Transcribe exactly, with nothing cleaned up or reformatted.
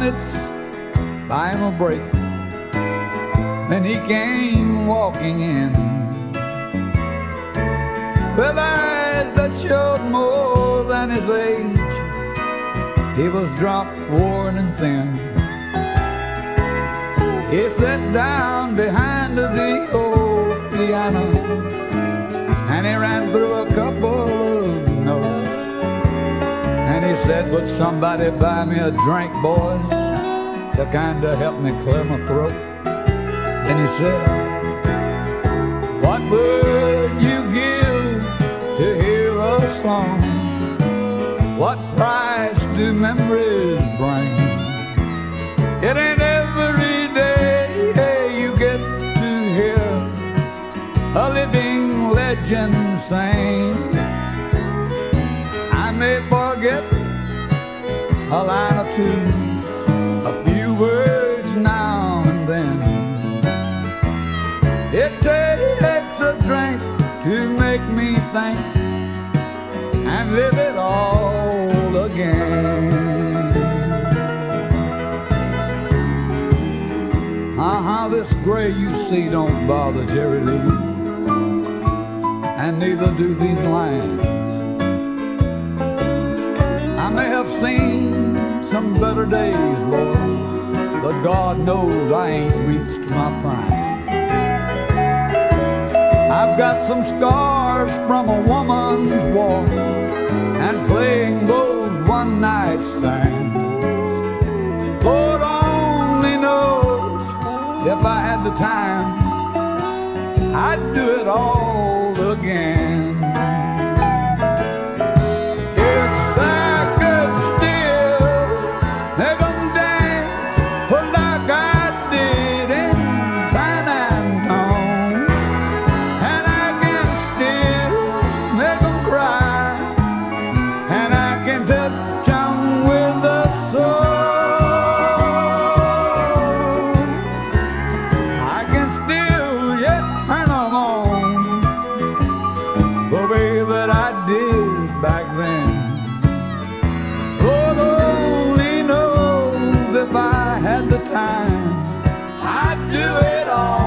minutes, buy him a break. Then he came walking in with eyes that showed more than his age. He was drunk, worn and thin. He sat down behind the old piano and he ran through a couple of notes. And he said, would somebody buy me a drink, boys, to kinda help me clear my throat? Then he said, what would you give to hear a song? What price do memories bring? It ain't every day hey, you get to hear a living legend sing. I may forget a line or two, a few words now and then. It takes a drink to make me think and live it all again. Uh-huh, this gray you see don't bother Jerry Lee, and neither do these lines. I may have seen some better days, boy, but God knows I ain't reached my prime. I've got some scars from a woman's walk and playing those one-night stands. Lord only knows if I had the time, I'd do it all again. Yes, I could still make them dance like I did in San Antone, and I can still make them cry, and I can touch them with a soul. I can still yet turn them on the way that I did back then. Lord only knows if I had the time, I'd do it all